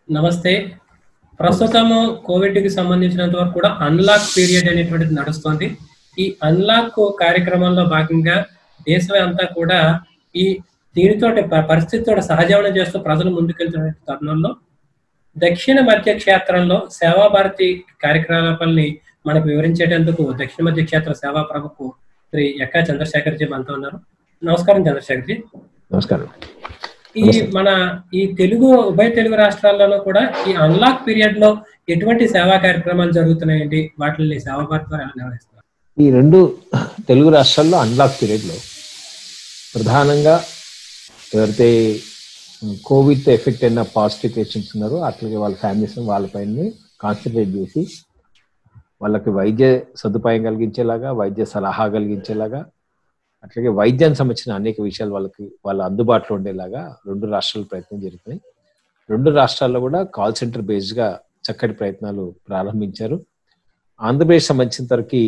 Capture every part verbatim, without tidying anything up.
నమస్తే. నమస్తే. ప్రస్తుతము కోవిడ్‌కి సంబంధించినంత వరకు కూడా అన్‌లాక్ పీరియడ్ అనేటువంటిది నడుస్తోంది. ఈ అన్‌లాక్ కార్యక్రమంలో భాగంగా దేశం అంతా కూడా ఈ దీనితోటి ప పరిస్థితితోటి సహజీవనం చేస్తూ ప్రజలు ముందుకెళ్తున్న తరుణంలో దక్షిణ మధ్య క్షేత్రంలో సేవా భారతి కార్యకలాపాల్ని మనకు వివరించేటందుకు దక్షిణ మధ్య క్షేత్ర సేవా ప్రముఖ శ్రీ ఎక్కా చంద్రశేఖర్ జీ మనతో ఉన్నారు. నమస్కారం చంద్రశేఖర్ జీ. నమస్కారం. ఈ మన ఈ తెలుగు ఉభయ తెలుగు రాష్ట్రాల్లోనూ కూడా ఈ అన్‌లాక్ పీరియడ్ లో ఎటువంటి సేవా కార్యక్రమాలు జరుగుతున్నాయండి? వాటిని సేవా భారతి ద్వారా ఎలా నిర్వహిస్తున్నారు? ఈ రెండు తెలుగు రాష్ట్రాల్లో అన్‌లాక్ పీరియడ్ లో ప్రధానంగా ఎవరైతే కోవిడ్ ఎఫెక్ట్ అయిన పాజిటివ్ పేషెంట్స్ ఉన్నారో అట్లాగే వాళ్ళ ఫ్యామిలీస్ వాళ్ళపైన కాన్సన్ట్రేట్ చేసి వాళ్ళకి వైద్య సదుపాయం కలిగించేలాగా, వైద్య సలహా కలిగించేలాగా, అట్లాగే వైద్యానికి సంబంధించిన అనేక విషయాలు వాళ్ళకి వాళ్ళ అందుబాటులో ఉండేలాగా రెండు రాష్ట్రాల ప్రయత్నం జరుగుతున్నాయి. రెండు రాష్ట్రాల్లో కూడా కాల్ సెంటర్ బేస్డ్ గా చక్కటి ప్రయత్నాలు ప్రారంభించారు. ఆంధ్రప్రదేశ్ సంబంధించిన వరకు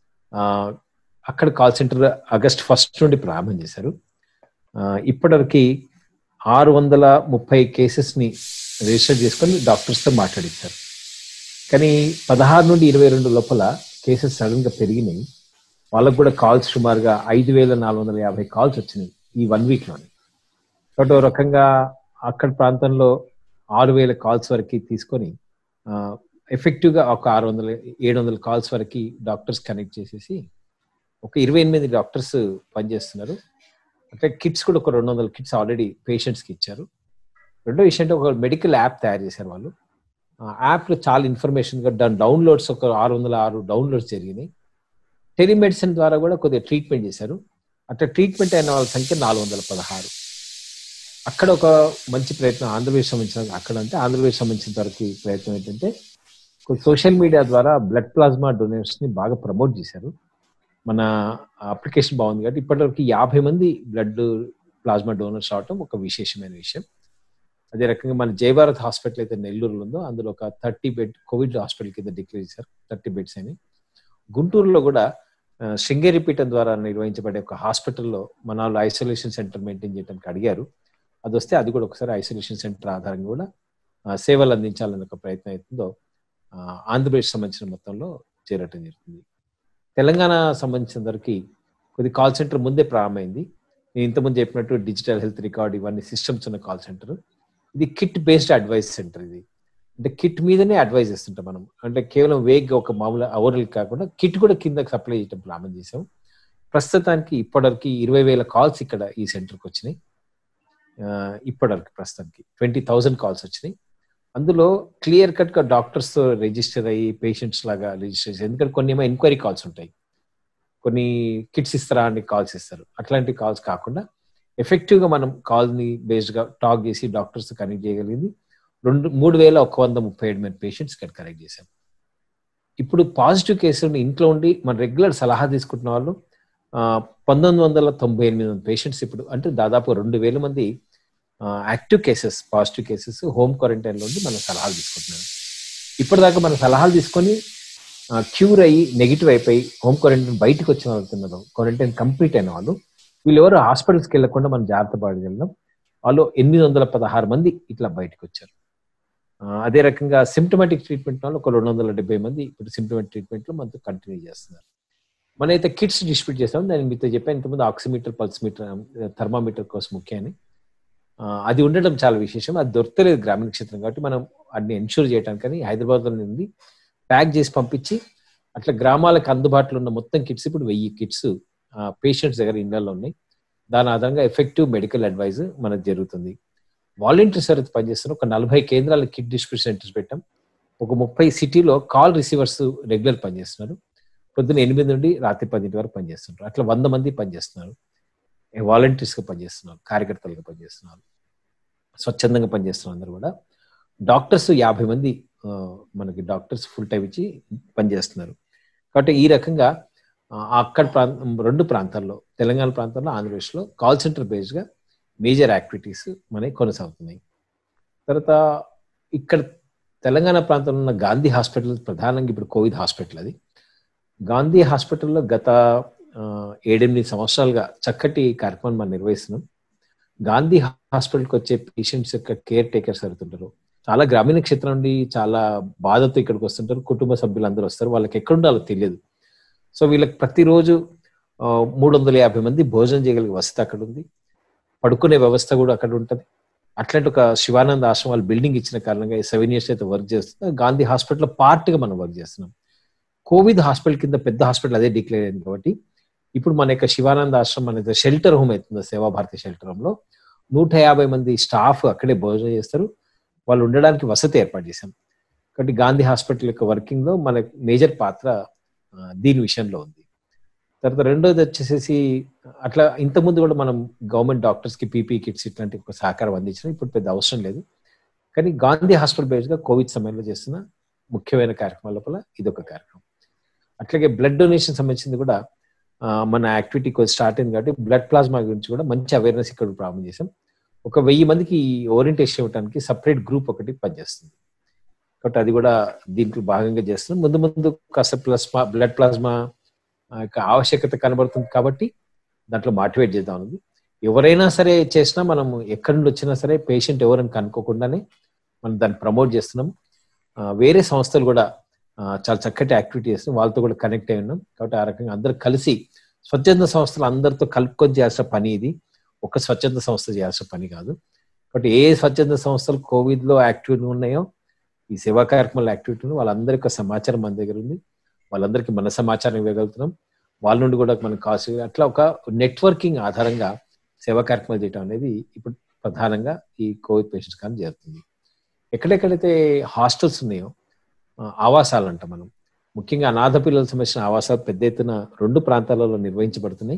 అక్కడ కాల్ సెంటర్ ఆగస్ట్ ఫస్ట్ నుండి ప్రారంభం చేశారు. ఇప్పటివరకు ఆరు వందల ముప్పై కేసెస్ ని రిజిస్టర్ చేసుకొని డాక్టర్స్తో మాట్లాడించారు. కానీ పదహారు నుండి ఇరవై రెండు లోపల కేసెస్ సడన్ గా పెరిగినాయి. వాళ్ళకు కూడా కాల్స్ సుమారుగా ఐదు వేల నాలుగు వందల యాభై కాల్స్ వచ్చినాయి ఈ వన్ వీక్ లోనే. కాబట్టి ఒక రకంగా అక్కడ ప్రాంతంలో ఆరు వేల కాల్స్ వరకు తీసుకొని ఎఫెక్టివ్ గా ఒక ఆరు వందల ఏడు వందల కాల్స్ వరకు డాక్టర్స్ కనెక్ట్ చేసేసి ఒక ఇరవై ఎనిమిది డాక్టర్స్ పనిచేస్తున్నారు. అంటే కిట్స్ కూడా ఒక రెండు వందల కిట్స్ ఆల్రెడీ పేషెంట్స్ కి ఇచ్చారు. రెండో విషయం అంటే ఒక మెడికల్ యాప్ తయారు చేశారు వాళ్ళు. యాప్ లో చాలా ఇన్ఫర్మేషన్ గా దాని డౌన్లోడ్స్ ఒక ఆరు వందల ఆరు డౌన్లోడ్స్ జరిగినాయి. టెలిమెడిసిన్ ద్వారా కూడా కొద్దిగా ట్రీట్మెంట్ చేశారు. అట్లా ట్రీట్మెంట్ అయిన వాళ్ళ సంఖ్య నాలుగు వందల పదహారు. అక్కడ ఒక మంచి ప్రయత్నం ఆంధ్రప్రదేశ్ సంబంధించిన అక్కడ అంటే ఆంధ్రప్రదేశ్ సంబంధించిన వరకు ప్రయత్నం ఏంటంటే సోషల్ మీడియా ద్వారా బ్లడ్ ప్లాస్మా డొనేట్స్ ని బాగా ప్రమోట్ చేశారు. మన అప్లికేషన్ బాగుంది కాబట్టి ఇప్పటివరకు యాభై మంది బ్లడ్ ప్లాస్మా డోనర్స్ అవటం ఒక విశేషమైన విషయం. అదే రకంగా మన జయభారత్ హాస్పిటల్ అయితే నెల్లూరులో ఉందో అందులో ఒక థర్టీ బెడ్ కోవిడ్ హాస్పిటల్ కింద డిక్లేర్ చేశారు. థర్టీ బెడ్స్ అని గుంటూరులో కూడా శృంగేరిపీఠం ద్వారా నిర్వహించబడే ఒక హాస్పిటల్లో మన వాళ్ళు ఐసోలేషన్ సెంటర్ మెయింటైన్ చేయడానికి అడిగారు. అది వస్తే అది కూడా ఒకసారి ఐసోలేషన్ సెంటర్ ఆధారంగా కూడా సేవలు అందించాలనే ఒక ప్రయత్నం అవుతుందో ఆంధ్రప్రదేశ్ సంబంధించిన మొత్తంలో చేరటం జరుగుతుంది. తెలంగాణ సంబంధించిన వరకు కొద్ది కాల్ సెంటర్ ముందే ప్రారంభమైంది. నేను ఇంతకుముందు చెప్పినట్టు డిజిటల్ హెల్త్ రికార్డ్ ఇవన్నీ సిస్టమ్స్ ఉన్న కాల్ సెంటర్. ఇది కిట్ బేస్డ్ అడ్వైస్ సెంటర్. ఇది అంటే కిట్ మీదనే అడ్వైజ్ చేస్తుంటాం మనం. అంటే కేవలం వేగ్ ఒక మామూలు ఓరల్ కాకుండా కిట్ కూడా కింద సప్లై చేయడం ప్రారంభం చేసాం. ప్రస్తుతానికి ఇప్పటివరకు ఇరవై వేల కాల్స్ ఇక్కడ ఈ సెంటర్కి వచ్చినాయి. ఇప్పటివరకు ప్రస్తుతానికి ట్వంటీ థౌజండ్ కాల్స్ వచ్చినాయి. అందులో క్లియర్ కట్ గా డాక్టర్స్ తో రిజిస్టర్ అయ్యి పేషెంట్స్ లాగా రిజిస్టర్ చేసి, ఎందుకంటే కొన్ని ఏమో ఎంక్వైరీ కాల్స్ ఉంటాయి, కొన్ని కిట్స్ ఇస్తారా అని కాల్స్ ఇస్తారు. అట్లాంటి కాల్స్ కాకుండా ఎఫెక్టివ్ గా మనం కాల్ ని బేస్డ్ గా టాక్ చేసి డాక్టర్స్ కనెక్ట్ చేయగలిగింది రెండు మూడు వేల ఒక వంద ముప్పై ఏడు మంది పేషెంట్స్ ఇక్కడ కనెక్ట్ చేశాం. ఇప్పుడు పాజిటివ్ కేసులు ఇంట్లో ఉండి మన రెగ్యులర్ సలహా తీసుకుంటున్న వాళ్ళు పంతొమ్మిది వందల తొంభై ఎనిమిది మంది పేషెంట్స్ ఇప్పుడు అంటే దాదాపు రెండు వేల మంది active cases positive cases home quarantine లో ఉండి మనం సలహాలు తీసుకుంటున్నాం. ఇప్పటిదాకా మన సలహాలు తీసుకొని క్యూర్ అయ్యి నెగిటివ్ అయిపోయి హోమ్ క్వారంటైన్ బయటకు వచ్చిన వాళ్ళు క్వారంటైన్ కంప్లీట్ అయిన వాళ్ళు వీళ్ళు ఎవరు హాస్పిటల్స్కి వెళ్ళకుండా మనం జాగ్రత్త పడగలిగినాం. వాళ్ళు ఎనిమిది వందల పదహారు మంది ఇట్లా బయటకు వచ్చారు. అదే రకంగా సిమ్టమాటిక్ ట్రీట్మెంట్ వాళ్ళు ఒక రెండు వందల డెబ్బై మంది ఇప్పుడు సిమ్టమాటిక్ ట్రీట్మెంట్ లో మనతో కంటిన్యూ చేస్తున్నారు. మన అయితే కిట్స్ డిస్ట్రిబ్యూట్ చేస్తాం. నేను మీతో చెప్పాను ఇంతకుముందు ఆక్సిమీటర్ పల్స్మీటర్ థర్మామీటర్ కోసం ముఖ్యాన్ని అది ఉండడం చాలా విశేషం. అది దొరకలేదు గ్రామీణ క్షేత్రం కాబట్టి మనం అన్ని ఎన్షూర్ చేయడానికని హైదరాబాద్ లో నుండి ప్యాక్ చేసి పంపించి అట్లా గ్రామాలకు అందుబాటులో ఉన్న మొత్తం కిట్స్ ఇప్పుడు వెయ్యి కిట్స్ పేషెంట్స్ దగ్గర ఇళ్లలో ఉన్నాయి. దాని ఆధారంగా ఎఫెక్టివ్ మెడికల్ అడ్వైజ్ మనకు జరుగుతుంది. వాలంటీర్స్ ఎవరైతే పనిచేస్తారో ఒక నలభై కేంద్రాల కిట్ డిస్ట్రిబ్యూషన్ సెంటర్స్ పెట్టాం. ఒక ముప్పై సిటీలో కాల్ రిసీవర్స్ రెగ్యులర్ పనిచేస్తున్నారు. పొద్దున్న ఎనిమిది నుండి రాత్రి పదింటి వరకు పనిచేస్తున్నారు. అట్లా వంద మంది పనిచేస్తున్నారు. వాలంటీర్స్ గా పనిచేస్తున్నారు, కార్యకర్తలుగా పనిచేస్తున్నారు, స్వచ్ఛందంగా పనిచేస్తున్నారు. అందరూ కూడా డాక్టర్స్ యాభై మంది మనకి డాక్టర్స్ ఫుల్ టైం ఇచ్చి పనిచేస్తున్నారు. కాబట్టి ఈ రకంగా అక్కడ ప్రాంతం రెండు ప్రాంతాల్లో తెలంగాణ ప్రాంతంలో ఆంధ్రప్రదేశ్లో కాల్ సెంటర్ బేస్డ్ గా మేజర్ యాక్టివిటీస్ మనకి కొనసాగుతున్నాయి. తర్వాత ఇక్కడ తెలంగాణ ప్రాంతంలో ఉన్న గాంధీ హాస్పిటల్ ప్రధానంగా ఇప్పుడు కోవిడ్ హాస్పిటల్. అది గాంధీ హాస్పిటల్లో గత ఏడెనిమిది సంవత్సరాలుగా చక్కటి కార్యక్రమం మనం నిర్వహిస్తున్నాం. గాంధీ హాస్పిటల్కి వచ్చే పేషెంట్స్ యొక్క కేర్ టేకర్స్ అవుతుంటారు, చాలా గ్రామీణ క్షేత్రం నుండి చాలా బాధతో ఇక్కడికి వస్తుంటారు. కుటుంబ సభ్యులు అందరూ వస్తారు. వాళ్ళకి ఎక్కడ ఉండాలో తెలియదు. సో వీళ్ళకి ప్రతిరోజు మూడు వందల యాభై మంది భోజనం చేయగలిగే వసతి అక్కడ ఉంది. పడుకునే వ్యవస్థ కూడా అక్కడ ఉంటుంది. అట్లాంటి ఒక శివానంద ఆశ్రమాలు బిల్డింగ్ ఇచ్చిన కారణంగా సెవెన్ ఇయర్స్ అయితే వర్క్ చేస్తున్నాం. గాంధీ హాస్పిటల్ పార్ట్గా మనం వర్క్ చేస్తున్నాం. కోవిడ్ హాస్పిటల్ కింద పెద్ద హాస్పిటల్ అదే డిక్లేర్ అయింది కాబట్టి ఇప్పుడు మన యొక్క శివానంద ఆశ్రమం అనేది షెల్టర్ హోమ్ అవుతుంది. సేవాభారతి షెల్టర్ హోమ్ లో నూట యాభై మంది స్టాఫ్ అక్కడే భోజనం చేస్తారు. వాళ్ళు ఉండడానికి వసతి ఏర్పాటు చేశాం. కాబట్టి గాంధీ హాస్పిటల్ యొక్క వర్కింగ్ లో మన మేజర్ పాత్ర దీని విషయంలో ఉంది. తర్వాత రెండోది వచ్చేసేసి అట్లా ఇంతకుముందు కూడా మనం గవర్నమెంట్ డాక్టర్స్ కి పీపీ కిట్స్ ఇట్లాంటి ఒక సహకారం అందించినా ఇప్పుడు పెద్ద అవసరం లేదు. కానీ గాంధీ హాస్పిటల్ బేస్డ్ గా కోవిడ్ సమయంలో చేస్తున్న ముఖ్యమైన కార్యక్రమాల లోపల ఇదొక కార్యక్రమం. అట్లాగే బ్లడ్ డొనేషన్ సంబంధించింది కూడా మన యాక్టివిటీ కొంచెం స్టార్ట్ అయింది కాబట్టి బ్లడ్ ప్లాస్మా గురించి కూడా మంచి అవేర్నెస్ ఇక్కడ ప్రారంభం చేసాం. ఒక వెయ్యి మందికి ఓరియంటేషన్ ఇవ్వడానికి సపరేట్ గ్రూప్ ఒకటి పనిచేస్తుంది. కాబట్టి అది కూడా దీంట్లో భాగంగా చేస్తున్నాం. ముందు ముందు కాస్త ప్లాస్మా బ్లడ్ ప్లాస్మా యొక్క ఆవశ్యకత కనబడుతుంది కాబట్టి దాంట్లో మోటివేట్ చేద్దాం అనేది. ఎవరైనా సరే చేసినా మనం ఎక్కడి నుండి వచ్చినా సరే పేషెంట్ ఎవరని కనుక్కోకుండానే మనం దాన్ని ప్రమోట్ చేస్తున్నాం. వేరే సంస్థలు కూడా చాలా చక్కటి యాక్టివిటీ చేస్తున్నాం. వాళ్ళతో కూడా కనెక్ట్ అయి ఉన్నాం. కాబట్టి ఆ రకంగా అందరూ కలిసి స్వచ్ఛంద సంస్థలు అందరితో కలుపుకొని చేయాల్సిన పని ఇది. ఒక స్వచ్ఛంద సంస్థ చేయాల్సిన పని కాదు. కాబట్టి ఏ స్వచ్ఛంద సంస్థలు కోవిడ్ లో యాక్టివిటీ ఉన్నాయో ఈ సేవా కార్యక్రమాల యాక్టివిటీ వాళ్ళందరికీ సమాచారం మన దగ్గర ఉంది. వాళ్ళందరికీ మన సమాచారం ఇవ్వగలుగుతున్నాం. వాళ్ళ నుండి కూడా మనకు కాస్ట్ అట్లా ఒక నెట్వర్కింగ్ ఆధారంగా సేవా కార్యక్రమాలు చేయడం అనేది ఇప్పుడు ప్రధానంగా ఈ కోవిడ్ పేషెంట్స్ కానీ జరుగుతుంది. ఎక్కడెక్కడైతే హాస్టల్స్ ఉన్నాయో ఆవాసాలు అంట మనం ముఖ్యంగా అనాథ పిల్లలకు సంబంధించిన ఆవాసాలు పెద్ద ఎత్తున రెండు ప్రాంతాలలో నిర్వహించబడుతున్నాయి.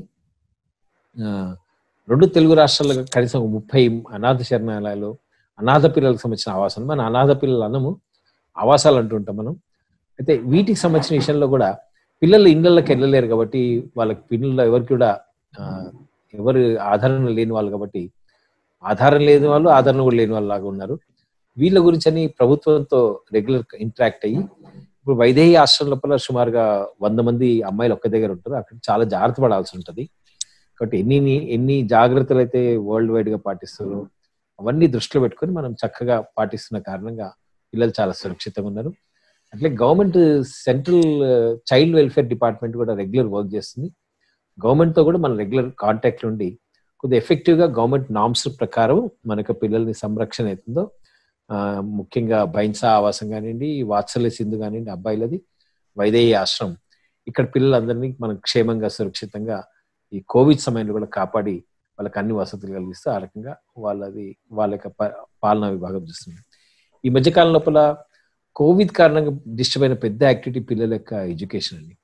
రెండు తెలుగు రాష్ట్రాల్లో కనీసం ముప్పై అనాథ శరణాలయాలు అనాథ పిల్లలకు సంబంధించిన ఆవాసాలు. మన అనాథ పిల్లలు అన్నము ఆవాసాలు అంటుంటాం మనం. అయితే వీటికి సంబంధించిన విషయంలో కూడా పిల్లలు ఇళ్ళకి వెళ్ళలేరు కాబట్టి వాళ్ళకి పిల్లలు ఎవరికి కూడా ఎవరు ఆదరణ లేని వాళ్ళు కాబట్టి ఆధారం లేని వాళ్ళు ఆదరణ కూడా లేని వాళ్ళు లాగా ఉన్నారు. వీళ్ళ గురించి అని ప్రభుత్వంతో రెగ్యులర్ ఇంటరాక్ట్ అయ్యి ఇప్పుడు వైదేహి ఆశ్రమం లోపల సుమారుగా వంద మంది అమ్మాయిలు ఒక్క దగ్గర ఉంటారు. అక్కడ చాలా జాగ్రత్త పడాల్సి ఉంటుంది. కాబట్టి ఎన్ని ఎన్ని జాగ్రత్తలు అయితే వరల్డ్ వైడ్ గా పాటిస్తారో అవన్నీ దృష్టిలో పెట్టుకొని మనం చక్కగా పాటిస్తున్న కారణంగా పిల్లలు చాలా సురక్షితంగా ఉన్నారు. అట్లే government central child welfare department కూడా రెగ్యులర్ వర్క్ చేస్తుంది. గవర్నమెంట్ తో కూడా మన రెగ్యులర్ కాంటాక్ట్ ఉండి కొద్దిగా ఎఫెక్టివ్ గా గవర్నమెంట్ నామ్స్ ప్రకారం మనకు పిల్లల్ని సంరక్షణ అవుతుందో ముఖ్యంగా బైన్సా ఆవాసం కానివ్వండి, వాత్సల్య సింధు కానివ్వండి అబ్బాయిలది, వైదేహి ఆశ్రమం ఇక్కడ పిల్లలందరినీ మనం క్షేమంగా సురక్షితంగా ఈ కోవిడ్ సమయంలో కూడా కాపాడి వాళ్ళకి అన్ని వసతులు కలిగిస్తూ ఆ రకంగా వాళ్ళది వాళ్ళ యొక్క పాలనా విభాగం చూస్తుంది. ఈ మధ్యకాలం లోపల కోవిడ్ కారణంగా డిస్టర్బ్ అయిన పెద్ద యాక్టివిటీ పిల్లల యొక్క ఎడ్యుకేషన్ అండి.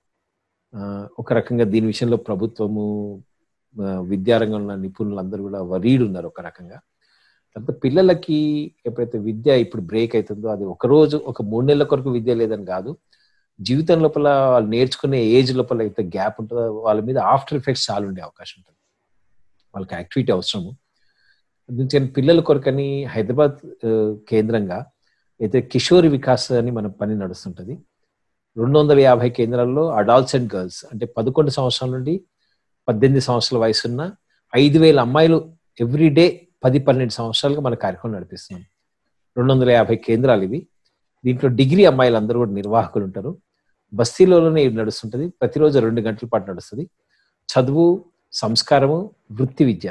ఒక రకంగా దీని విషయంలో ప్రభుత్వము విద్యారంగంలో ఉన్న నిపుణులు అందరూ కూడా వరీడ్ ఉన్నారు ఒక రకంగా. తర్వాత పిల్లలకి ఎప్పుడైతే విద్య ఇప్పుడు బ్రేక్ అవుతుందో అది ఒక రోజు ఒక మూడు నెలల కొరకు విద్య లేదని కాదు, జీవితం లోపల వాళ్ళు నేర్చుకునే ఏజ్ లోపల అయితే గ్యాప్ ఉంటుందో వాళ్ళ మీద ఆఫ్టర్ ఎఫెక్ట్స్ చాలా ఉండే అవకాశం ఉంటుంది. వాళ్ళకి యాక్టివిటీ అవసరము. అందుకని పిల్లల కొరకని హైదరాబాద్ కేంద్రంగా అయితే కిషోరి వికాస్ అని మన పని నడుస్తుంటది. రెండు వందల యాభై కేంద్రాల్లో అడాల్ట్స్ అండ్ గర్ల్స్ అంటే పదకొండు సంవత్సరాల నుండి పద్దెనిమిది సంవత్సరాల వయసున్న ఐదు వేల అమ్మాయిలు ఎవ్రీ డే పది పన్నెండు సంవత్సరాలుగా మన కార్యక్రమం నడిపిస్తున్నాం. రెండు వందల యాభై కేంద్రాలు ఇవి. దీంట్లో డిగ్రీ అమ్మాయిలు అందరూ కూడా నిర్వాహకులు ఉంటారు. బస్తీలోనే ఇది నడుస్తుంటది. ప్రతిరోజు రెండు గంటల పాటు నడుస్తుంది. చదువు, సంస్కారము, వృత్తి విద్య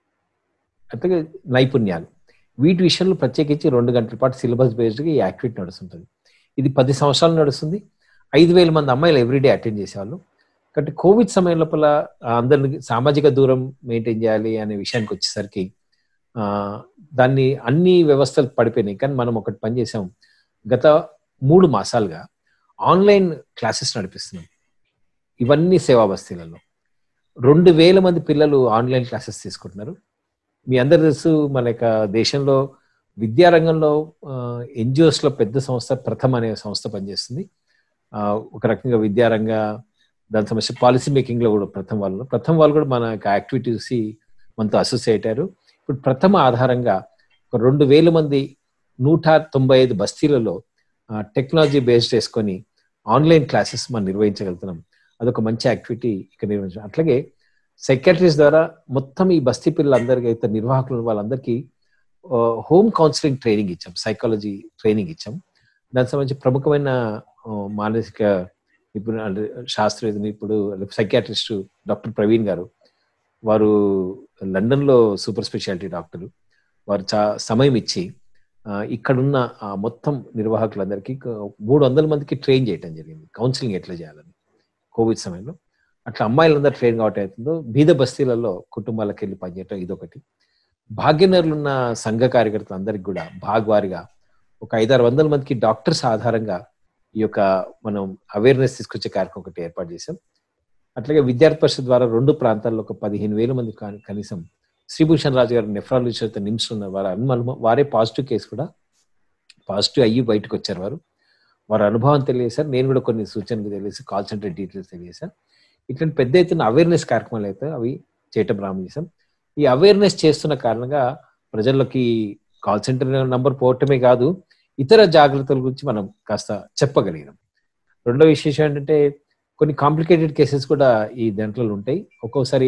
అట్లాగే నైపుణ్యాలు వీటి విషయంలో ప్రత్యేకించి రెండు గంటల పాటు సిలబస్ బేస్డ్గా ఈ యాక్టివిటీ నడుస్తుంటుంది. ఇది పది సంవత్సరాలు నడుస్తుంది. ఐదు వేల మంది అమ్మాయిలు ఎవ్రీడే అటెండ్ చేసేవాళ్ళు. కాబట్టి కోవిడ్ సమయం లోపల అందరికి సామాజిక దూరం మెయింటైన్ చేయాలి అనే విషయానికి వచ్చేసరికి ఆ దాన్ని అన్ని వ్యవస్థలు పడిపోయినాయి. కానీ మనం ఒకటి పని చేసాం. గత మూడు మాసాలుగా ఆన్లైన్ క్లాసెస్ నడిపిస్తున్నాం. ఇవన్నీ సేవా బస్తీలలో రెండు వేల మంది పిల్లలు ఆన్లైన్ క్లాసెస్ తీసుకుంటున్నారు. మీ అందరు తెలుసు మన యొక్క దేశంలో విద్యారంగంలో ఎన్జిఓస్ లో పెద్ద సంస్థ ప్రథమ్ అనే సంస్థ పనిచేస్తుంది. ఒక రకంగా విద్యారంగ దాని సమస్య పాలసీ మేకింగ్ లో కూడా ప్రథమ్ వాళ్ళు ప్రథమ్ వాళ్ళు కూడా మన యొక్క యాక్టివిటీస్ మనతో అసోసియేట్ అయ్యారు. ఇప్పుడు ప్రథమ ఆధారంగా ఒక రెండు వేల మంది నూట తొంభై ఐదు బస్తీలలో టెక్నాలజీ బేస్డ్ చేసుకొని ఆన్లైన్ క్లాసెస్ మనం నిర్వహించగలుగుతున్నాం. అదొక మంచి యాక్టివిటీ ఇక్కడ నిర్వహించాం. అట్లాగే సెక్రటరీస్ ద్వారా మొత్తం ఈ బస్తీ పిల్లలందరికీ అయితే నిర్వాహకులు వాళ్ళందరికీ హోమ్ కౌన్సిలింగ్ ట్రైనింగ్ ఇచ్చాం, సైకాలజీ ట్రైనింగ్ ఇచ్చాం. దానికి సంబంధించి ప్రముఖమైన మానసిక నిపుణ శాస్త్రవేత్త ఇప్పుడు సైకియాట్రిస్ట్ డాక్టర్ ప్రవీణ్ గారు, వారు లండన్లో సూపర్ స్పెషాలిటీ డాక్టరు, వారు చా సమయం ఇచ్చి ఇక్కడున్న మొత్తం నిర్వాహకులందరికీ మూడు వందల మందికి ట్రైన్ చేయడం జరిగింది, కౌన్సిలింగ్ ఎట్లా చేయాలని కోవిడ్ సమయంలో. అట్లా అమ్మాయిలందరూ ట్రైన్ కావటం అవుతుందో బీద బస్తీలలో కుటుంబాలకు వెళ్ళి పనిచేయటం ఇదొకటి. భాగ్యనరులున్న సంఘ కార్యకర్తలందరికీ కూడా భాగవారిగా ఒక ఐదారు వందల మందికి డాక్టర్స్ ఆధారంగా ఈ యొక్క మనం అవేర్నెస్ తీసుకొచ్చే కార్యక్రమం ఒకటి ఏర్పాటు చేశాం. అట్లాగే విద్యార్థి పరిషత్ ద్వారా రెండు ప్రాంతాల్లో ఒక పదిహేను వేల మంది కనీసం శ్రీభూషణ్ రాజు గారు నెఫ్రాలజిస్ట్ నిమ్స్ ఉన్న వారు అనుమానం వారే పాజిటివ్ కేసు కూడా పాజిటివ్ అయ్యి బయటకు వచ్చారు. వారు వారి అనుభవం తెలియజేశారు, నేను కూడా కొన్ని సూచనలు తెలియజేసి కాల్ సెంటర్ డీటెయిల్స్ తెలియజేశాను. ఇట్లాంటి పెద్ద ఎత్తున అవేర్నెస్ కార్యక్రమాలు అయితే అవి చేయటం ప్రారంభం చేశాం. ఈ అవేర్నెస్ చేస్తున్న కారణంగా ప్రజల్లోకి కాల్ సెంటర్ నంబర్ పోవటమే కాదు, ఇతర జాగ్రత్తల గురించి మనం కాస్త చెప్పగలిగినాం. రెండో విశేషం ఏంటంటే కొన్ని కాంప్లికేటెడ్ కేసెస్ కూడా ఈ దాంట్లో ఉంటాయి. ఒక్కోసారి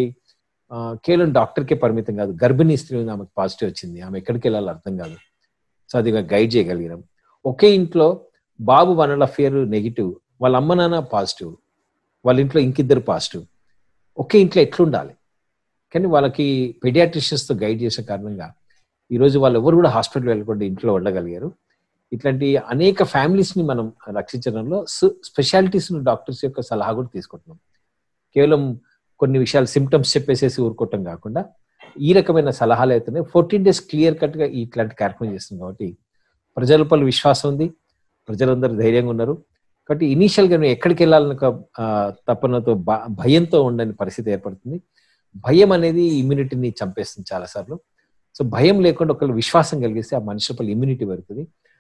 కేవలం డాక్టర్కే పరిమితం కాదు, గర్భిణీ స్త్రీ ఆమెకు పాజిటివ్ వచ్చింది, ఆమె ఎక్కడికి వెళ్ళాలో అర్థం కాదు. సో అది గైడ్ చేయగలిగినాం. ఒకే ఇంట్లో బాబు one and half year negative, వాళ్ళ అమ్మ నాన్న పాజిటివ్, వాళ్ళ ఇంట్లో ఇంకిద్దరు పాజిటివ్, ఒకే ఇంట్లో ఎట్లుండాలి కానీ వాళ్ళకి పెడియాట్రిషియన్స్తో గైడ్ చేసే కారణంగా ఈరోజు వాళ్ళు ఎవరు కూడా హాస్పిటల్ వెళ్ళకుండా ఇంట్లో ఉండగలిగారు. ఇట్లాంటి అనేక ఫ్యామిలీస్ని మనం రక్షించడంలో స్పెషాలిటీస్ డాక్టర్స్ యొక్క సలహా కూడా తీసుకుంటున్నాం. కేవలం కొన్ని విషయాలు సిమ్టమ్స్ చెప్పేసేసి ఊరుకోవటం కాకుండా ఈ రకమైన సలహాలు అయితేనే ఫోర్టీన్ డేస్ క్లియర్ కట్గా ఇట్లాంటి కార్యక్రమం చేస్తుంది. కాబట్టి ప్రజల పలు విశ్వాసం ఉంది, ప్రజలందరూ ధైర్యంగా ఉన్నారు. కాబట్టి ఇనీషియల్గా నువ్వు ఎక్కడికి వెళ్ళాలని ఒక తపనతో భయంతో ఉండని పరిస్థితి ఏర్పడుతుంది. భయం అనేది ఇమ్యూనిటీని చంపేస్తుంది చాలాసార్లు. సో భయం లేకుండా ఒకళ్ళు విశ్వాసం కలిగిస్తే ఆ మనిషి లోపల ఇమ్యూనిటీ పెరుగుతుంది.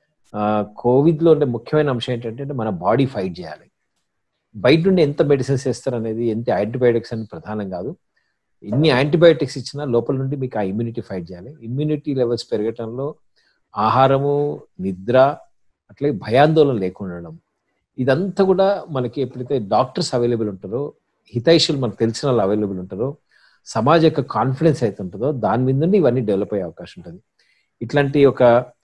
కోవిడ్లో ఉండే ముఖ్యమైన అంశం ఏంటంటే మన బాడీ ఫైట్ చేయాలి. బయట నుండి ఎంత మెడిసిన్స్ వేస్తారు అనేది, ఎంత యాంటీబయాటిక్స్ అనేది ప్రధానం కాదు. ఎన్ని యాంటీబయాటిక్స్ ఇచ్చినా లోపల నుండి మీకు ఆ ఇమ్యూనిటీ ఫైట్ చేయాలి. ఇమ్యూనిటీ లెవెల్స్ పెరగటంలో ఆహారము, నిద్ర, అట్లాగే భయాందోళన లేకుండా ఉండడం, ఇదంతా కూడా మనకి ఎప్పుడైతే డాక్టర్స్ అవైలబుల్ ఉంటారో, హితైషులు మనకు తెలిసిన వాళ్ళు అవైలబుల్ ఉంటారో, సమాజ యొక్క కాన్ఫిడెన్స్ అయితే ఉంటుందో దాని మీద నుండి ఇవన్నీ డెవలప్ అయ్యే అవకాశం ఉంటుంది. ఇట్లాంటి ఒక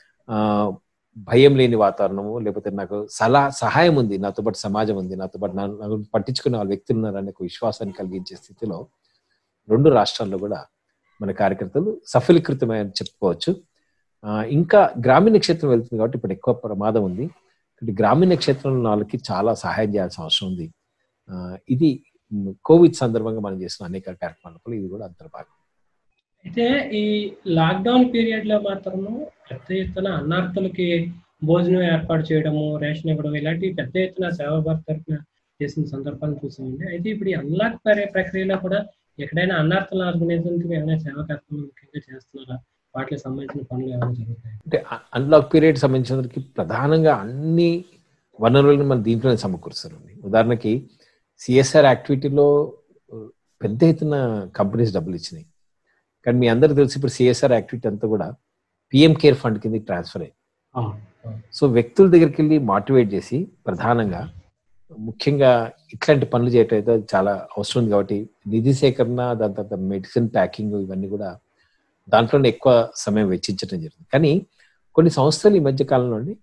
భయం లేని వాతావరణము, లేకపోతే నాకు సలహా సహాయం ఉంది, నాతో పాటు సమాజం ఉంది, నాతో పాటు నాకు పట్టించుకునే వాళ్ళ వ్యక్తులు ఉన్నారనే ఒక విశ్వాసాన్ని కలిగించే స్థితిలో రెండు రాష్ట్రాల్లో కూడా మన కార్యకర్తలు సఫలీకృతమని చెప్పుకోవచ్చు. ఇంకా గ్రామీణ క్షేత్రం వెళ్తుంది కాబట్టి ఇప్పుడు ఎక్కువ ప్రమాదం ఉంది. గ్రామీణ క్షేత్రంలో వాళ్ళకి చాలా సహాయం చేయాల్సిన అవసరం ఉంది. ఇది కోవిడ్ సందర్భంగా మనం చేసిన అనేక కార్యక్రమాలలో ఇది కూడా అంతర్భాగం. అయితే ఈ లాక్డౌన్ పీరియడ్ లో మాత్రము పెద్ద ఎత్తున అన్నార్థులకి భోజనం ఏర్పాటు చేయడము, రేషన్ ఇవ్వడం, ఇలాంటి పెద్ద ఎత్తున సేవా భారత్ తరఫున చేసిన సందర్భాలను చూసామండి. అయితే ఇప్పుడు ఈ అన్లాక్ ప్రక్రియలో కూడా ఎక్కడైనా అన్నార్థుల ఆర్గనైజేషన్కి ఏమైనా సేవా కార్యక్రమాలు ముఖ్యంగా చేస్తున్నారా? వాటికి సంబంధించిన పనులు ఏమైనా జరుగుతాయి? అంటే అన్లాక్ పీరియడ్ సంబంధించినందుకు ప్రధానంగా అన్ని వనరులను మన దీంట్లోనే సమకూరుస్తారండి. ఉదాహరణకి సిఎస్ఆర్ యాక్టివిటీలో పెద్ద ఎత్తున కంపెనీస్ డబ్బులు ఇచ్చినాయి. కానీ మీ అందరికి తెలిసి ఇప్పుడు సిఎస్ఆర్ యాక్టివిటీ అంతా కూడా పిఎం కేర్ ఫండ్ కింద ట్రాన్స్ఫర్ అయ్యి, సో వ్యక్తుల దగ్గరికి వెళ్ళి మోటివేట్ చేసి ప్రధానంగా ముఖ్యంగా ఇట్లాంటి పనులు చేయటం అయితే చాలా అవసరం ఉంది. కాబట్టి నిధి సేకరణ, దాని తర్వాత మెడిసిన్ ప్యాకింగ్, ఇవన్నీ కూడా దాంట్లోనే ఎక్కువ సమయం వెచ్చించడం జరుగుతుంది. కానీ కొన్ని సంస్థలు ఈ మధ్య కాలంలోని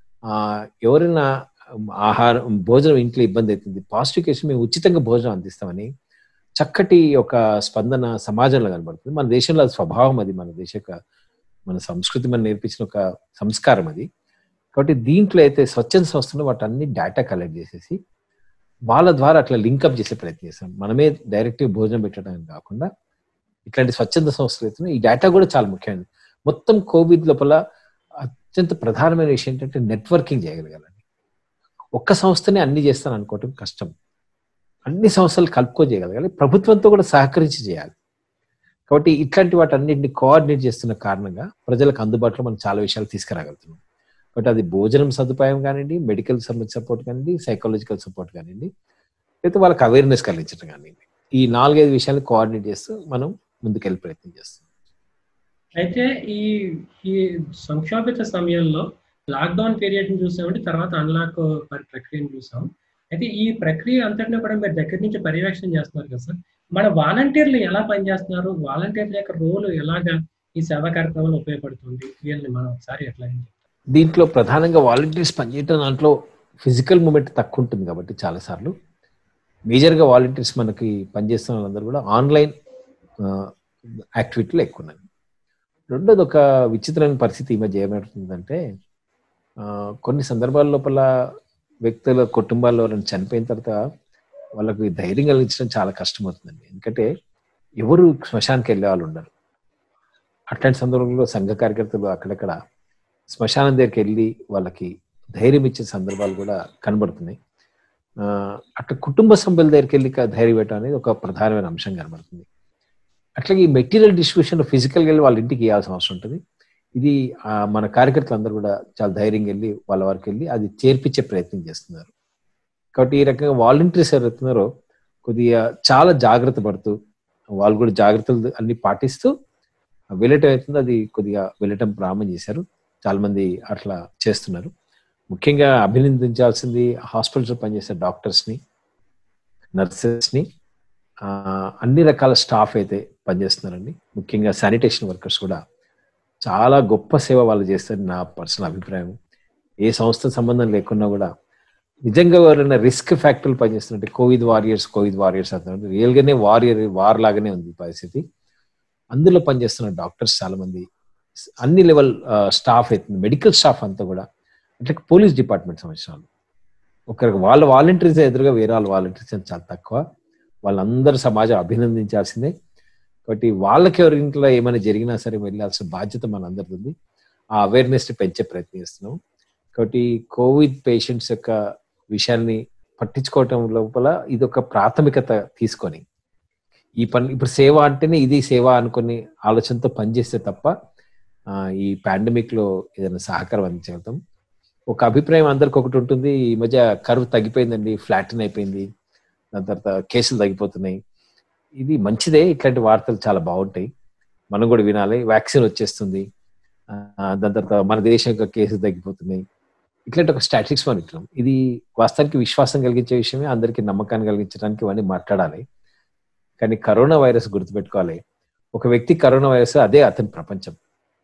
ఎవరైనా ఆహారం భోజనం ఇంట్లో ఇబ్బంది అవుతుంది, పాజిటివ్ కేసు మేము ఉచితంగా భోజనం అందిస్తామని చక్కటి ఒక స్పందన సమాజంలో కనబడుతుంది. మన దేశంలో అది స్వభావం, అది మన దేశ మన సంస్కృతి మనం నేర్పించిన ఒక సంస్కారం అది. కాబట్టి దీంట్లో అయితే స్వచ్ఛంద సంస్థలు వాటి అన్ని డేటా కలెక్ట్ చేసేసి వాళ్ళ ద్వారా అట్లా లింకప్ చేసే ప్రయత్నం చేస్తాం. మనమే డైరెక్ట్గా భోజనం పెట్టడం కాకుండా ఇట్లాంటి స్వచ్ఛంద సంస్థలు అయితే ఈ డేటా కూడా చాలా ముఖ్యమైనది. మొత్తం కోవిడ్ లోపల అత్యంత ప్రధానమైన విషయం ఏంటంటే నెట్వర్కింగ్ చేయగలగాలండి. ఒక్క సంస్థనే అన్ని చేస్తాను అనుకోవటం కష్టం. అన్ని సంస్థలు కలుపుకొని చేయగలగాలి, ప్రభుత్వంతో కూడా సహకరించి చేయాలి. కాబట్టి ఇట్లాంటి వాటి అన్నింటినీ కోఆర్డినేట్ చేస్తున్న కారణంగా ప్రజలకు అందుబాటులో మనం చాలా విషయాలు తీసుకురాగలుగుతున్నాం. కాబట్టి అది భోజనం సదుపాయం కానివ్వండి, మెడికల్ సపోర్ట్ కానివ్వండి, సైకాలజికల్ సపోర్ట్ కానివ్వండి, లేకపోతే వాళ్ళకి అవేర్నెస్ కలిగించడం కానివ్వండి, ఈ నాలుగైదు విషయాలు కోఆర్డినేట్ చేస్తూ మనం ముందుకెళ్ళి ప్రయత్నం చేస్తాం. అయితే ఈ ఈ సంక్షోభిత సమయంలో లాక్డౌన్ పీరియడ్ ని చూసామంటే తర్వాత అన్లాక్ ప్రక్రియను చూసాం. అయితే ఈ ప్రక్రియ అంతటిని కూడా మీరు దగ్గర నుంచి పర్యవేక్షణ చేస్తున్నారు కదా సార్, మన వాలంటీర్లు ఎలా పనిచేస్తున్నారు? వాలంటీర్ల యొక్క రోల్ ఎలాగా ఈ సేవా కార్యక్రమాలు ఉపయోగపడుతుంది వీళ్ళని మనం ఒకసారి ఎట్లా దీంట్లో ప్రధానంగా వాలంటీర్స్ పనిచేయడం దాంట్లో ఫిజికల్ మూమెంట్ తక్కువ ఉంటుంది కాబట్టి చాలాసార్లు మేజర్గా వాలంటీర్స్ మనకి పనిచేస్తున్న వాళ్ళందరూ కూడా ఆన్లైన్ యాక్టివిటీలు ఎక్కువ ఉన్నాయి. రెండోది ఒక విచిత్రమైన పరిస్థితి ఈ మధ్య ఏమవుతుందంటే కొన్ని సందర్భాల లోపల వ్యక్తుల కుటుంబాల్లో వాళ్ళని చనిపోయిన తర్వాత వాళ్ళకి ధైర్యం కలిగించడం చాలా కష్టమవుతుందండి. ఎందుకంటే ఎవరు శ్మశానికి వెళ్ళే వాళ్ళు ఉండరు. అట్లాంటి సందర్భంలో సంఘ కార్యకర్తలు అక్కడక్కడ శ్మశానం దగ్గరికి వెళ్ళి వాళ్ళకి ధైర్యం ఇచ్చే సందర్భాలు కూడా కనబడుతున్నాయి. అట్లా కుటుంబ సభ్యుల దగ్గరికి వెళ్ళి ధైర్యం పెట్టడం అనేది ఒక ప్రధానమైన అంశం కనబడుతుంది. అట్లాగే ఈ మెటీరియల్ డిస్ట్రిబ్యూషన్ ఫిజికల్గా వెళ్ళి వాళ్ళ ఇంటికి ఇవ్వాల్సిన అవసరం ఉంటుంది. ఇది మన కార్యకర్తలు అందరూ కూడా చాలా ధైర్యంగా వెళ్ళి వాళ్ళ వరకు వెళ్ళి అది చేర్పించే ప్రయత్నం చేస్తున్నారు. కాబట్టి ఈ రకంగా వాలంటీర్స్ ఎవరైతున్నారో కొద్దిగా చాలా జాగ్రత్త పడుతూ వాళ్ళు కూడా జాగ్రత్తలు అన్ని పాటిస్తూ వెళ్ళటం అవుతుంది. అది కొద్దిగా వెళ్ళటం ప్రారంభం చేశారు. చాలా మంది అట్లా చేస్తున్నారు. ముఖ్యంగా అభినందించాల్సింది హాస్పిటల్స్లో పనిచేసే డాక్టర్స్ని, నర్సెస్ని, అన్ని రకాల స్టాఫ్ అయితే పనిచేస్తున్నారండి. ముఖ్యంగా శానిటేషన్ వర్కర్స్ కూడా చాలా గొప్ప సేవ వాళ్ళు చేస్తారని నా పర్సనల్ అభిప్రాయం. ఏ సంస్థ సంబంధం లేకున్నా కూడా నిజంగా ఎవరైనా రిస్క్ ఫ్యాక్టర్లు పనిచేస్తున్నట్టు కోవిడ్ వారియర్స్ కోవిడ్ వారియర్స్ అంటున్నారు. రియల్గానే వారియర్ వార్ లాగానే ఉంది పరిస్థితి. అందులో పనిచేస్తున్న డాక్టర్స్ చాలా మంది, అన్ని లెవెల్ స్టాఫ్ అవుతుంది, మెడికల్ స్టాఫ్ అంతా కూడా, అట్లా పోలీస్ డిపార్ట్మెంట్ సంవత్సరాలు ఒకరికి వాళ్ళ వాలంటీర్స్ ఎదురుగా వేరే వాళ్ళ వాలంటీర్స్ చాలా తక్కువ. వాళ్ళందరూ సమాజం అభినందించాల్సిందే. కాబట్టి వాళ్ళకి ఎవరి ఇంట్లో ఏమైనా జరిగినా సరే వెళ్ళాల్సిన బాధ్యత మనందరిది ఉంది. ఆ అవేర్నెస్ పెంచే ప్రయత్నం చేస్తున్నాం. కాబట్టి కోవిడ్ పేషెంట్స్ యొక్క విషయాన్ని పట్టించుకోవటం లోపల ఇది ఒక ప్రాథమికత తీసుకొని ఈ పని ఇప్పుడు సేవ అంటేనే ఇది సేవ అనుకుని ఆలోచనతో పనిచేస్తే తప్ప ఈ పాండమిక్ లో ఏదైనా సహకారం అందించగలుగుతాం. ఒక అభిప్రాయం అందరికి ఒకటి ఉంటుంది, ఈ మధ్య కర్వ్ తగ్గిపోయిందండి, ఫ్లాటన్ అయిపోయింది, దాని తర్వాత కేసులు తగ్గిపోతున్నాయి. ఇది మంచిదే, ఇట్లాంటి వార్తలు చాలా బాగుంటాయి, మనం కూడా వినాలి. వ్యాక్సిన్ వచ్చేస్తుంది, దాని తర్వాత మన దేశం యొక్క కేసులు తగ్గిపోతున్నాయి, ఇట్లాంటి ఒక స్టాటిస్టిక్స్ మనం ఇట్లా ఇది వాస్తవానికి విశ్వాసం కలిగించే విషయమే, అందరికీ నమ్మకాన్ని కలిగించడానికి ఇవన్నీ మాట్లాడాలి. కానీ కరోనా వైరస్ గుర్తుపెట్టుకోవాలి, ఒక వ్యక్తి కరోనా వైరస్ అదే అతని ప్రపంచం.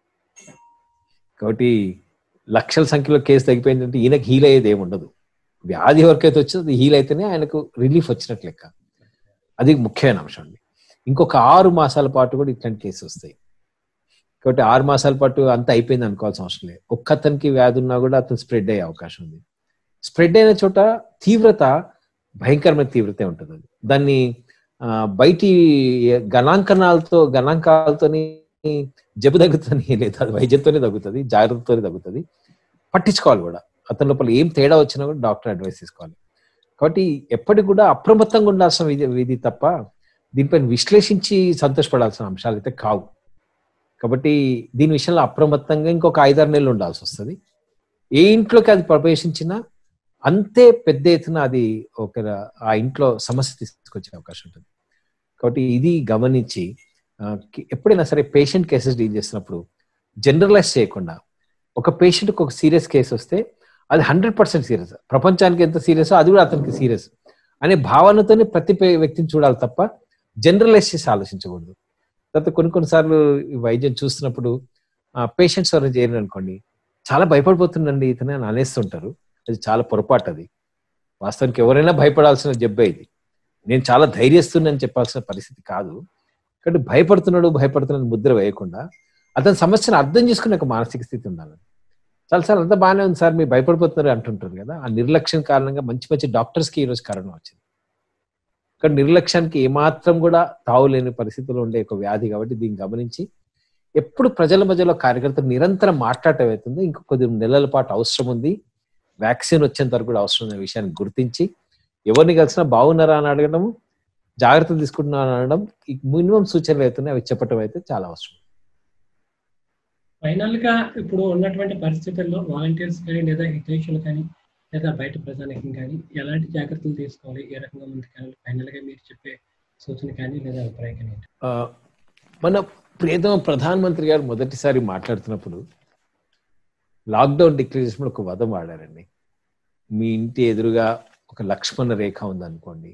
కాబట్టి లక్షల సంఖ్యలో కేసు తగ్గిపోయిందంటే ఈయనకు హీల్ అయ్యేది ఏమి ఉండదు. వ్యాధి ఎవరికైతే వచ్చిందో అది హీల్ అయితేనే ఆయనకు రిలీఫ్ వచ్చినట్లు లెక్క. అది ముఖ్యమైన అంశం అండి. ఇంకొక ఆరు మాసాల పాటు కూడా ఇట్లాంటి కేసు వస్తాయి. కాబట్టి ఆరు మాసాల పాటు అంతా అయిపోయింది అనుకోవాల్సిన అవసరం లేదు. ఒక్క అతనికి వ్యాధి ఉన్నా కూడా అతను స్ప్రెడ్ అయ్యే అవకాశం ఉంది. స్ప్రెడ్ అయిన చోట తీవ్రత భయంకరమైన తీవ్రత ఉంటుంది. అది దాన్ని బయటి గణాంకనాలతో గణాంకాలతోని జబ్బు తగ్గుతుంది లేదు, అది వైద్యంతోనే తగ్గుతుంది, జాగ్రత్తతోనే తగ్గుతుంది. పట్టించుకోవాలి కూడా, అతని లోపల ఏం తేడా వచ్చినా కూడా డాక్టర్ అడ్వైస్ తీసుకోవాలి. కాబట్టి ఎప్పటికి కూడా అప్రమత్తంగా ఉండాల్సిన విధి విధి తప్ప దీనిపైన విశ్లేషించి సంతోషపడాల్సిన అంశాలు అయితే కావు. కాబట్టి దీని విషయంలో అప్రమత్తంగా ఇంకొక ఐదారు నెలలు ఉండాల్సి వస్తుంది. ఏ ఇంట్లోకి అది ప్రవేశించినా అంతే పెద్ద ఎత్తున అది ఒక ఆ ఇంట్లో సమస్య తీసుకొచ్చే అవకాశం ఉంటుంది. కాబట్టి ఇది గమనించి ఎప్పుడైనా సరే పేషెంట్ కేసెస్ డీల్ చేస్తున్నప్పుడు జనరలైజ్ చేయకుండా, ఒక పేషెంట్కి ఒక సీరియస్ కేసు వస్తే అది హండ్రెడ్ పర్సెంట్ సీరియస్, ప్రపంచానికి ఎంత సీరియస్ అది కూడా అతనికి సీరియస్ అనే భావనతోనే ప్రతి వ్యక్తిని చూడాలి తప్ప జనరలైజ్ చేసి ఆలోచించకూడదు. తర్వాత కొన్ని కొన్నిసార్లు వైద్యం చూస్తున్నప్పుడు పేషెంట్స్ ఎవరైనా చేయరు అనుకోండి, చాలా భయపడిపోతుందండి ఇతనే అని అనేస్తుంటారు. అది చాలా పొరపాటు. అది వాస్తవానికి ఎవరైనా భయపడాల్సిన జబ్బే ఇది. నేను చాలా ధైర్యస్తున్నని చెప్పాల్సిన పరిస్థితి కాదు. కాబట్టి భయపడుతున్నాడు భయపడుతున్నాడు ముద్ర వేయకుండా అతని సమస్యను అర్థం చేసుకునే ఒక మానసిక స్థితి ఉండాలి. చాలాసార్లు అంతా బాగానే ఉంది సార్, మీరు భయపడిపోతున్నారు అంటుంటారు కదా, ఆ నిర్లక్ష్యం కారణంగా మంచి మంచి డాక్టర్స్కి ఈరోజు కరోనా వచ్చింది. ఇక్కడ నిర్లక్ష్యానికి ఏమాత్రం కూడా తావులేని పరిస్థితుల్లో ఉండే ఒక వ్యాధి. కాబట్టి దీన్ని గమనించి ఎప్పుడు ప్రజల మధ్యలో కార్యకర్తలు నిరంతరం మాట్లాడటం అవుతుంది. ఇంకో కొద్ది నెలల పాటు అవసరం ఉంది, వ్యాక్సిన్ వచ్చేంత వరకు కూడా అవసరం ఉన్న విషయాన్ని గుర్తించి ఎవరిని కలిసినా బాగున్నారా అని అడగడం, జాగ్రత్తలు తీసుకుంటున్నాను అనడం, ఈ మినిమం సూచనలు అవుతున్నాయి, అవి చెప్పడం అయితే చాలా అవసరం. ఫైనల్ గా ఇప్పుడు ఉన్నటువంటి పరిస్థితుల్లో వాలంటీర్స్ కానీ లేదా హితైషులు కానీ లేదా బయట ప్రజానికం కానీ ఎలాంటి జాగ్రత్తలు తీసుకోవాలి, ఏ రకంగా ముందుకెళ్ళాలి, ఫైనల్ గా మీరు చెప్పే సూచన కానీ లేదా అభిప్రాయం కానీ? మన ప్రియతమ ప్రధానమంత్రి గారు మొదటిసారి మాట్లాడుతున్నప్పుడు లాక్డౌన్ డిక్లేర్ చేసినప్పుడు ఒక పదం వాడారండి. మీ ఇంటి ఎదురుగా ఒక లక్ష్మణ రేఖ ఉందనుకోండి,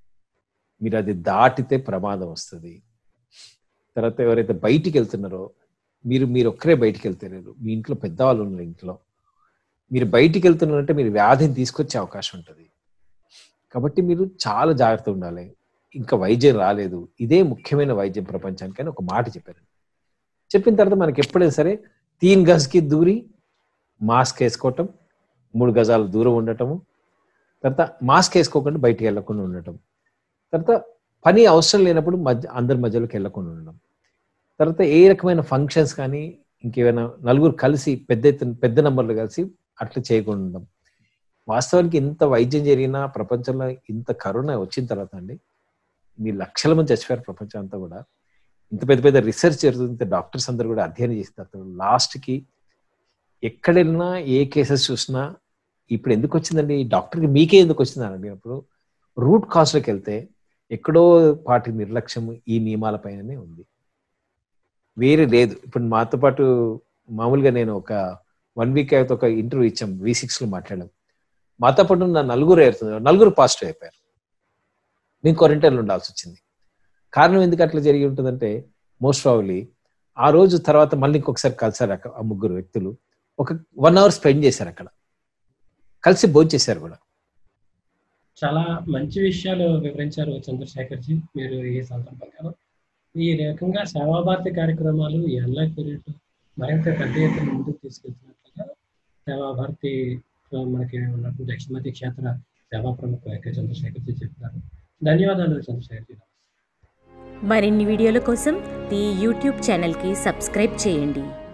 మీరు అది దాటితే ప్రమాదం వస్తుంది. తర్వాత ఎవరైతే బయటికి వెళ్తున్నారో మీరు మీరు ఒక్కరే బయటికి వెళ్తలేరు, మీ ఇంట్లో పెద్దవాళ్ళు ఉన్నారు, ఇంట్లో మీరు బయటికి వెళ్తున్నారంటే మీరు వ్యాధిని తీసుకొచ్చే అవకాశం ఉంటుంది. కాబట్టి మీరు చాలా జాగ్రత్త ఉండాలి. ఇంకా వైద్యం రాలేదు, ఇదే ముఖ్యమైన వైద్యం ప్రపంచానికి అని ఒక మాట చెప్పారు. చెప్పిన తర్వాత మనకి ఎప్పుడైనా సరే తీన్ గజ్కి దూరి మాస్క్ వేసుకోవటం, మూడు గజాల దూరం ఉండటము, తర్వాత మాస్క్ వేసుకోకుండా బయటికి వెళ్ళకుండా ఉండటం, తర్వాత పని అవసరం లేనప్పుడు మధ్య అందరి మధ్యలోకి వెళ్ళకుండా ఉండడం, తర్వాత ఏ రకమైన ఫంక్షన్స్ కానీ ఇంకేమైనా నలుగురు కలిసి పెద్ద ఎత్తున పెద్ద నంబర్లు కలిసి అట్లా చేయకుండా ఉండడం. వాస్తవానికి ఇంత వైద్యం జరిగినా ప్రపంచంలో ఇంత కరోనా వచ్చిన తర్వాత అండి మీ లక్షల మంది చచ్చిపోయారు ప్రపంచం అంతా కూడా. ఇంత పెద్ద పెద్ద రీసెర్చ్ జరుగుతుంది, డాక్టర్స్ అందరూ కూడా అధ్యయనం చేస్తారు. లాస్ట్కి ఎక్కడ వెళ్ళినా ఏ కేసెస్ చూసినా ఇప్పుడు ఎందుకు వచ్చిందండి ఈ డాక్టర్కి, మీకే ఎందుకు వచ్చిందని అడిగినప్పుడు రూట్ కాజ్లోకి వెళ్తే ఎక్కడో పాటి నిర్లక్ష్యం ఈ నియమాలపైననే ఉంది, వేరే లేదు. ఇప్పుడు మాతో పాటు మామూలుగా నేను ఒక వన్ వీక్ అయితే ఒక ఇంటర్వ్యూ ఇచ్చాం, వి సిక్స్ లో మాట్లాడాం. మాతో పాటు నా నలుగురు అవుతున్నారు, నలుగురు పాజిటివ్ అయిపోయారు. నేను క్వారంటైన్లో ఉండాల్సి వచ్చింది. కారణం ఎందుకు అట్లా జరిగి ఉంటుందంటే మోస్ట్ ప్రాబబ్లీ ఆ రోజు తర్వాత మళ్ళీ ఇంకొకసారి కలిసారు అక్కడ ఆ ముగ్గురు వ్యక్తులు, ఒక వన్ అవర్ స్పెండ్ చేశారు అక్కడ, కలిసి భోజనం చేశారు కూడా. చాలా మంచి విషయాలు వివరించారు చంద్రశేఖర్ జీ మీరు ఈ సందర్భంగా. ఈ రకంగా సేవాభారతి కార్యక్రమాలు ఈ అన్లాక్ పీరియడ్ మరింత పెద్ద ఎత్తున ముందుకు తీసుకెళ్తున్నట్లుగా సేవాభారతి మనకి ఉన్నటువంటి దక్షిణాది క్షేత్ర సేవా ప్రముఖ చంద్రశేఖర్ జీ చెప్తున్నారు. ధన్యవాదాలు చంద్రశేఖర్ జీ. మరిన్ని వీడియోల కోసం ఈ యూట్యూబ్ ఛానల్కి సబ్స్క్రైబ్ చేయండి.